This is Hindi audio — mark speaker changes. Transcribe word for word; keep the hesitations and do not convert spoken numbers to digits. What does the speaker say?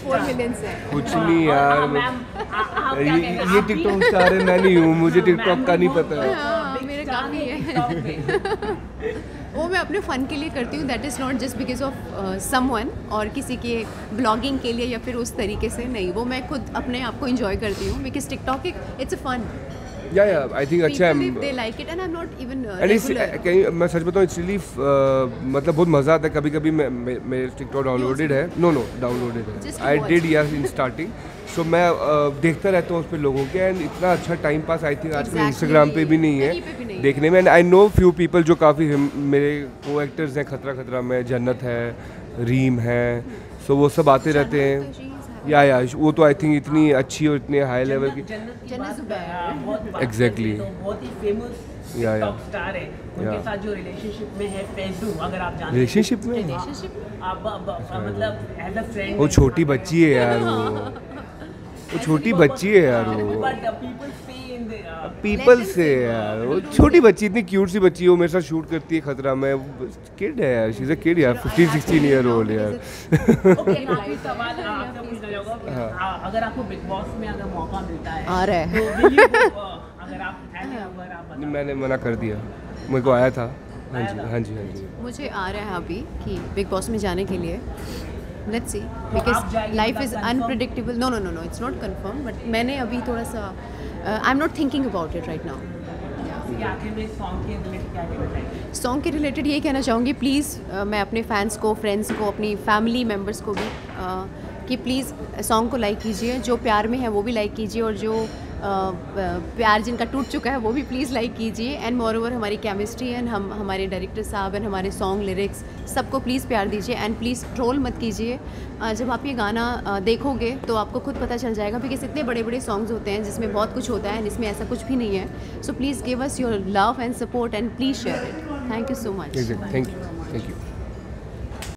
Speaker 1: फोर मिलियन से।
Speaker 2: कुछ नहीं यार, ये ये टिकटॉक स्टार है, मैं नहीं हूँ, मुझे टिकटॉक का नहीं पता है।
Speaker 1: हाँ, मेरे काफ़ी है। वो मैं अपने फ़न के लिए करती हूँ, that is not just because of someone और किसी के ब्लॉगिंग के लिए या फिर उस तरीके से नहीं, वो मैं खुद अपने आप को इंजॉय करती हूँ because TikTok it's a fun.
Speaker 2: Yeah yeah I think अच्छा है,
Speaker 1: they like it and I am not even
Speaker 2: कहीं मैं सच बताऊँ इट्स रियली मतलब बहुत मज़ा आता है। कभी कभी मैं मेरे टिकटॉक डाउनलोडेड है, नो नो डाउनलोडेड है, आई डिड यार इन स्टार्टिंग, सो मैं uh, देखता रहता हूँ उस पर लोगों के, एंड इतना अच्छा टाइम पास आई थिंक आजकल इंस्टाग्राम पे भी नहीं है देखने में। And I know few people जो काफ़ी मेरे को एक्टर्स हैं, खतरा खतरा में जन्नत है, रीम है, सो वो सब आते रहते हैं। या या वो तो आई थिंक इतनी अच्छी और इतने हाई लेवल की, एग्जैक्टली
Speaker 3: बहुत ही फेमस
Speaker 2: या या
Speaker 3: स्टार है, उनके साथ जो रिलेशनशिप में है फैजू, अगर आप जानते हैं
Speaker 2: रिलेशनशिप में
Speaker 3: आप मतलब एज अ फ्रेंड,
Speaker 2: वो छोटी बच्ची है यार, वो वो छोटी बच्ची है यार, वो पीपल से यार, वो छोटी बच्ची, इतनी क्यूट सी बच्ची है, वो मेरे साथ शूट करती है खतरा में, किड है यार, शी इज अ किड यार, फिफ्टीन सिक्सटीन ईयर ओल्ड यार।
Speaker 3: अगर आपको बिग बॉस में अगर मौका मिलता है
Speaker 1: आ रहा है,
Speaker 3: अगर आप
Speaker 2: नहीं, मैंने मना कर दिया, मेरे को आया था। हाँ जी हाँ जी हाँ जी,
Speaker 1: मुझे आ रहा है अभी कि बिग बॉस में जाने के लिए, let's see, because life is unpredictable. No no no no it's not confirm, but मैंने अभी थोड़ा सा I am not thinking about it right now. Song के रिलेटेड यही कहना चाहूँगी, प्लीज़ uh, मैं अपने फैंस को, फ्रेंड्स को, अपनी फैमिली मेम्बर्स को भी uh, कि प्लीज़ सॉन्ग को लाइक कीजिए, जो प्यार में है वो भी लाइक कीजिए, और जो uh, प्यार जिनका टूट चुका है वो भी प्लीज़ लाइक कीजिए। एंड मोर ओवर हमारी केमिस्ट्री एंड हम हमारे डायरेक्टर साहब एंड हमारे सॉन्ग लिरिक्स सबको प्लीज़ प्यार दीजिए, एंड प्लीज़ ट्रोल मत कीजिए। uh, जब आप ये गाना uh, देखोगे तो आपको खुद पता चल जाएगा, बिकॉज इतने बड़े बड़े सॉन्ग्स होते हैं जिसमें बहुत कुछ होता है एंड इसमें ऐसा कुछ भी नहीं है। So please give us your love and support and please share it. Thank you so much.
Speaker 2: Thank you thank you.